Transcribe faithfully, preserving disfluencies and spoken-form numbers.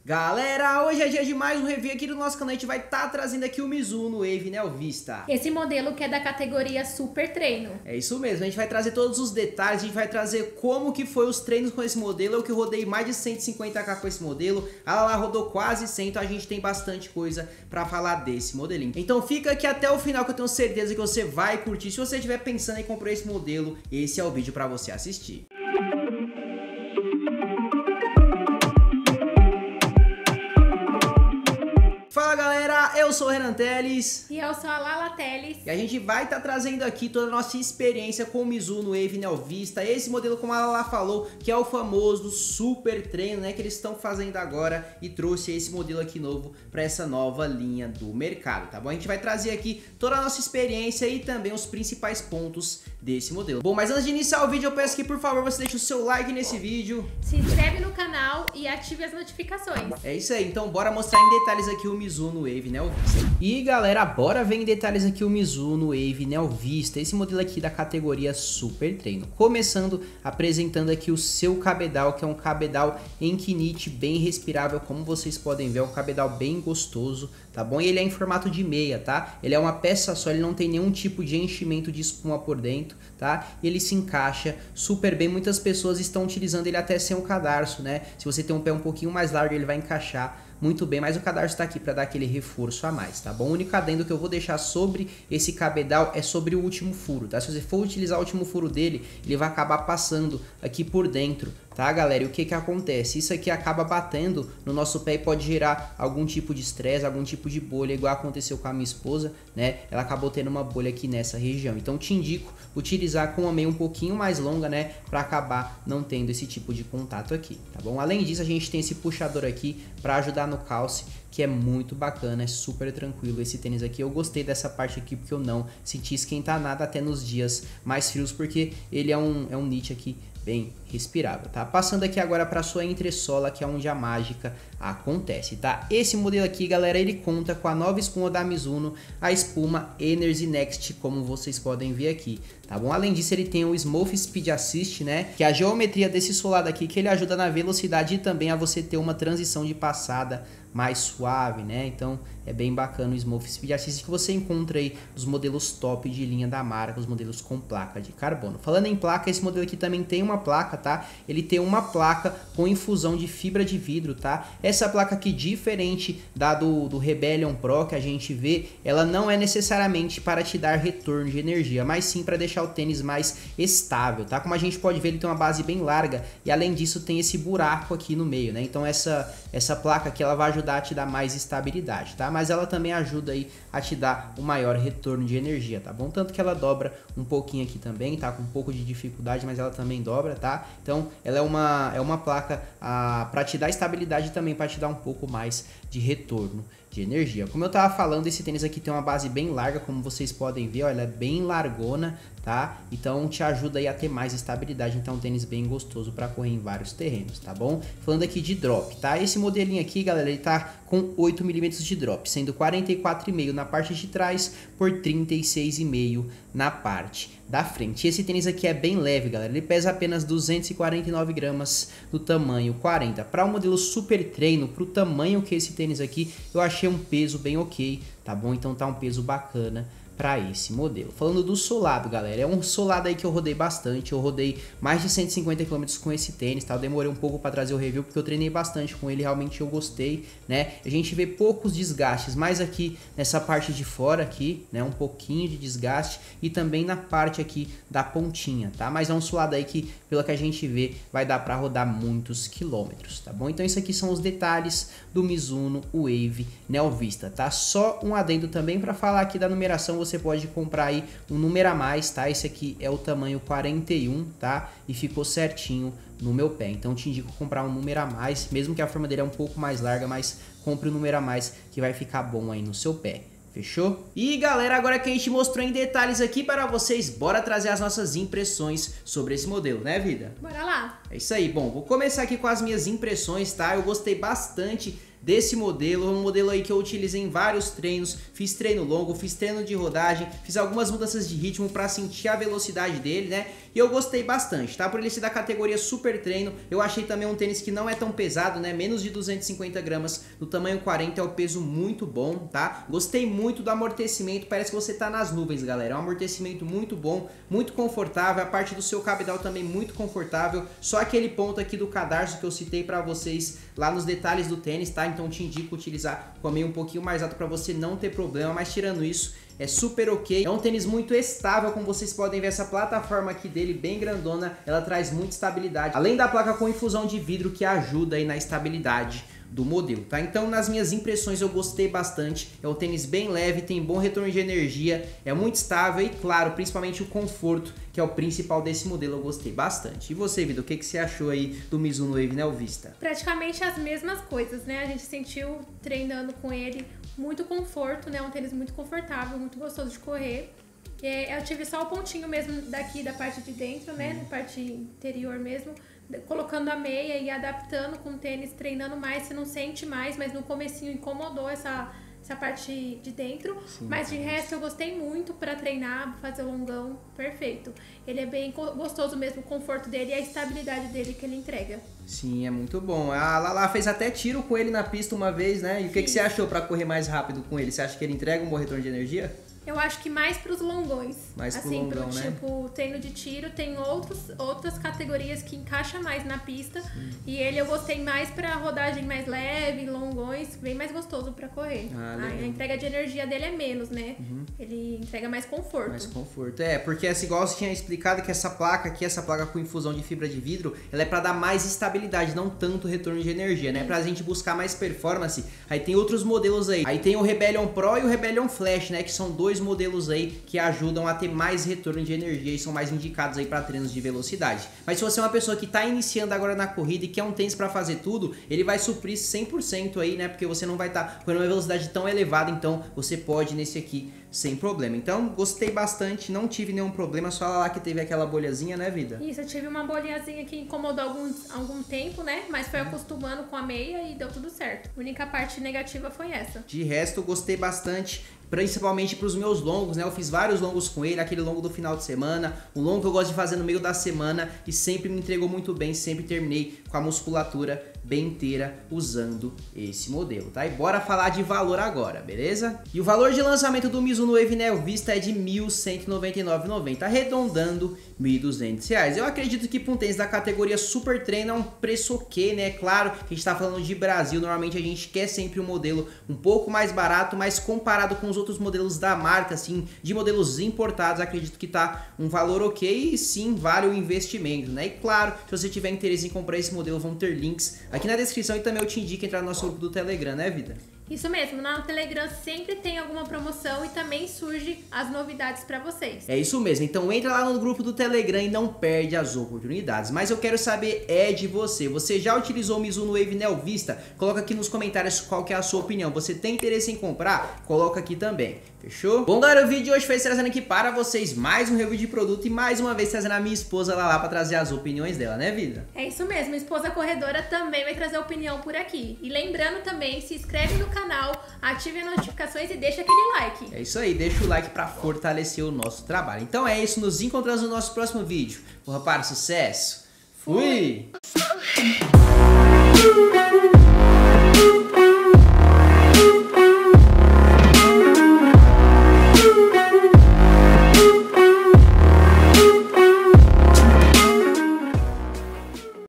Galera, hoje é dia de mais um review aqui do nosso canal. A gente vai estar tá trazendo aqui o Mizuno Wave Neo Vista. Esse modelo que é da categoria Super Treino. É isso mesmo, a gente vai trazer todos os detalhes, a gente vai trazer como que foi os treinos com esse modelo. Eu que rodei mais de cento e cinquenta K com esse modelo, a Lala rodou quase cem, então a gente tem bastante coisa pra falar desse modelinho. Então fica aqui até o final que eu tenho certeza que você vai curtir. Se você estiver pensando em comprar esse modelo, esse é o vídeo pra você assistir. Fala galera, eu sou o Renan Teles. E eu sou a Lala Teles. E a gente vai estar tá trazendo aqui toda a nossa experiência com o Mizuno Wave Neo Vista. Esse modelo, como a Lala falou, que é o famoso Super Treino, né? Que eles estão fazendo agora e trouxe esse modelo aqui novo para essa nova linha do mercado, tá bom? A gente vai trazer aqui toda a nossa experiência e também os principais pontos desse modelo. Bom, mas antes de iniciar o vídeo, eu peço que por favor você deixe o seu like nesse vídeo. Se inscreve no canal e ative as notificações. É isso aí, então bora mostrar em detalhes aqui o Mizuno Wave Neo Vista. E galera, bora ver em detalhes aqui o Mizuno Wave Neo Vista, esse modelo aqui da categoria Super Treino. Começando apresentando aqui o seu cabedal, que é um cabedal em Kinect bem respirável, como vocês podem ver, é um cabedal bem gostoso, tá bom? E ele é em formato de meia, tá? Ele é uma peça só, ele não tem nenhum tipo de enchimento de espuma por dentro, tá? E ele se encaixa super bem, muitas pessoas estão utilizando ele até sem um cadarço, né? Se você tem um pé um pouquinho mais largo, ele vai encaixar muito bem, mas o cadarço está aqui para dar aquele reforço a mais, tá bom? O único adendo que eu vou deixar sobre esse cabedal é sobre o último furo, tá? Se você for utilizar o último furo dele, ele vai acabar passando aqui por dentro, tá, galera? E o que que acontece? Isso aqui acaba batendo no nosso pé e pode gerar algum tipo de estresse, algum tipo de bolha, igual aconteceu com a minha esposa, né? Ela acabou tendo uma bolha aqui nessa região. Então te indico utilizar com uma meia um pouquinho mais longa, né? Para acabar não tendo esse tipo de contato aqui, tá bom? Além disso, a gente tem esse puxador aqui para ajudar no calce, que é muito bacana, é super tranquilo esse tênis aqui. Eu gostei dessa parte aqui porque eu não senti esquentar nada até nos dias mais frios, porque ele é um, é um knit aqui bem respirável, tá? Passando aqui agora para sua entressola, que é onde a mágica acontece, tá? Esse modelo aqui, galera, ele conta com a nova espuma da Mizuno, a espuma Energy Next, como vocês podem ver aqui, tá bom? Além disso, ele tem o Smooth Speed Assist, né? Que é a geometria desse solado aqui, que ele ajuda na velocidade e também a você ter uma transição de passada mais suave, né? Então é bem bacana o Smooth Speed Assist, que você encontra aí nos modelos top de linha da marca, os modelos com placa de carbono. Falando em placa, esse modelo aqui também tem uma placa, tá? Ele tem uma placa com infusão de fibra de vidro, tá? Essa placa aqui, diferente da do, do Rebellion Pro que a gente vê, ela não é necessariamente para te dar retorno de energia, mas sim para deixar o tênis mais estável, tá? Como a gente pode ver, ele tem uma base bem larga e além disso tem esse buraco aqui no meio, né? Então essa, essa placa aqui, ela vai ajudar a te dar mais estabilidade, tá? Mas ela também ajuda aí a te dar um maior retorno de energia, tá bom? Tanto que ela dobra um pouquinho aqui também, tá? Com um pouco de dificuldade, mas ela também dobra, tá? Então ela é uma, é uma placa ah, para te dar estabilidade e também para te dar um pouco mais de retorno de energia. Como eu tava falando, esse tênis aqui tem uma base bem larga, como vocês podem ver, ó, ela é bem largona, tá? Então te ajuda aí a ter mais estabilidade, então é um tênis bem gostoso para correr em vários terrenos, tá bom? Falando aqui de drop, tá? Esse modelinho aqui, galera, ele tá com oito milímetros de drop, sendo quarenta e quatro vírgula cinco na parte de trás por trinta e seis vírgula cinco na parte da frente. Esse tênis aqui é bem leve, galera, ele pesa apenas duzentos e quarenta e nove gramas no tamanho quarenta. Para o modelo Super Treino, para o tamanho que esse tênis aqui, eu achei um peso bem ok, tá bom? Então tá um peso bacana para esse modelo. Falando do solado, galera, é um solado aí que eu rodei bastante, eu rodei mais de cento e cinquenta quilômetros com esse tênis, tá? Eu demorei um pouco para trazer o review porque eu treinei bastante com ele, realmente eu gostei, né? A gente vê poucos desgastes, mais aqui nessa parte de fora aqui, né? Um pouquinho de desgaste e também na parte aqui da pontinha, tá? Mas é um solado aí que, pelo que a gente vê, vai dar para rodar muitos quilômetros, tá bom? Então isso aqui são os detalhes do Mizuno Wave Neo Vista, tá? Só um adendo também para falar aqui da numeração, você pode comprar aí um número a mais, tá? Esse aqui é o tamanho quarenta e um, tá? E ficou certinho no meu pé. Então te indico comprar um número a mais, mesmo que a forma dele é um pouco mais larga, mas compre um número a mais que vai ficar bom aí no seu pé. Fechou? E galera, agora que a gente mostrou em detalhes aqui para vocês, bora trazer as nossas impressões sobre esse modelo, né, vida? Bora lá! É isso aí. Bom, vou começar aqui com as minhas impressões, tá? Eu gostei bastante desse modelo, um modelo aí que eu utilizei em vários treinos, fiz treino longo, fiz treino de rodagem, fiz algumas mudanças de ritmo para sentir a velocidade dele, né? E eu gostei bastante, tá? Por ele ser da categoria super treino, eu achei também um tênis que não é tão pesado, né? Menos de duzentos e cinquenta gramas, no tamanho quarenta, é o peso muito bom, tá? Gostei muito do amortecimento, parece que você tá nas nuvens, galera. É um amortecimento muito bom, muito confortável, a parte do seu cabedal também muito confortável, só aquele ponto aqui do cadarço que eu citei pra vocês lá nos detalhes do tênis, tá? Então te indico utilizar com a meia um pouquinho mais alto pra você não ter problema, mas tirando isso, é super ok. É um tênis muito estável, como vocês podem ver, essa plataforma aqui dele bem grandona, ela traz muita estabilidade, além da placa com infusão de vidro que ajuda aí na estabilidade do modelo, tá? Então, nas minhas impressões, eu gostei bastante. É um tênis bem leve, tem bom retorno de energia, é muito estável e, claro, principalmente o conforto, que é o principal desse modelo, eu gostei bastante. E você, Vida, o que, que você achou aí do Mizuno Wave Neo Vista? Praticamente as mesmas coisas, né? A gente sentiu treinando com ele muito conforto, né? Um tênis muito confortável, muito gostoso de correr. Eu tive só o pontinho mesmo daqui da parte de dentro, né? Da parte interior mesmo. Colocando a meia e adaptando com o tênis, treinando mais, você não sente mais, mas no comecinho incomodou essa, essa parte de dentro. Sim, mas de resto eu gostei muito pra treinar, fazer o longão, perfeito. Ele é bem gostoso mesmo, o conforto dele e a estabilidade dele que ele entrega. Sim, é muito bom. A Lala fez até tiro com ele na pista uma vez, né? E o que, que você achou pra correr mais rápido com ele? Você acha que ele entrega um bom retorno de energia? Eu acho que mais pros longões. Mais pro assim, longão, pro né? tipo treino de tiro, tem outros, outras categorias que encaixa mais na pista. Sim. E ele eu gostei mais pra rodagem mais leve, longões, bem mais gostoso pra correr. Ah, a, a entrega de energia dele é menos, né? Uhum. Ele entrega mais conforto. Mais conforto, é, porque assim, igual você tinha explicado que essa placa aqui, essa placa com infusão de fibra de vidro, ela é pra dar mais estabilidade, não tanto retorno de energia, né? Sim. Pra gente buscar mais performance. Aí tem outros modelos aí. Aí tem o Rebellion Pro e o Rebellion Flash, né? Que são dois modelos aí que ajudam a ter mais retorno de energia e são mais indicados aí para treinos de velocidade. Mas se você é uma pessoa que está iniciando agora na corrida e quer um tênis para fazer tudo, ele vai suprir cem por cento aí, né? Porque você não vai estar tá com uma velocidade tão elevada, então você pode nesse aqui sem problema. Então, gostei bastante, não tive nenhum problema, só lá que teve aquela bolhazinha, né, Vida? Isso, eu tive uma bolhazinha que incomodou algum, algum tempo, né? Mas foi acostumando com a meia e deu tudo certo. A única parte negativa foi essa. De resto, gostei bastante, principalmente para os meus longos, né? Eu fiz vários longos com ele, aquele longo do final de semana, um longo que eu gosto de fazer no meio da semana e sempre me entregou muito bem, sempre terminei com a musculatura bem inteira usando esse modelo, tá? E bora falar de valor agora, beleza? E o valor de lançamento do Mizuno Wave Neo Vista é de mil cento e noventa e nove reais e noventa centavos, arredondando mil e duzentos reais. Eu acredito que para um tênis da categoria Super Treino é um preço ok, né? Claro que a gente tá falando de Brasil, normalmente a gente quer sempre um modelo um pouco mais barato, mas comparado com os outros modelos da marca, assim, de modelos importados, acredito que tá um valor ok e sim, vale o investimento, né? E claro, se você tiver interesse em comprar esse modelo, vão ter links aqui na descrição e também eu te indico entrar no nosso grupo do Telegram, né, Vida? Isso mesmo, no Telegram sempre tem alguma promoção e também surge as novidades pra vocês. É isso mesmo, então entra lá no grupo do Telegram e não perde as oportunidades. Mas eu quero saber é de você, você já utilizou o Mizuno Wave Neo Vista? Coloca aqui nos comentários qual que é a sua opinião. Você tem interesse em comprar? Coloca aqui também, fechou? Bom galera, o vídeo de hoje foi trazendo aqui para vocês mais um review de produto e mais uma vez trazendo a minha esposa lá, lá pra trazer as opiniões dela, né, Vida? É isso mesmo, minha esposa corredora também vai trazer opinião por aqui. E lembrando também, se inscreve no canal, ative as notificações e deixa aquele like. É isso aí, deixa o like pra fortalecer o nosso trabalho. Então é isso, nos encontramos no nosso próximo vídeo. Porra, para, sucesso! Fui! Fui.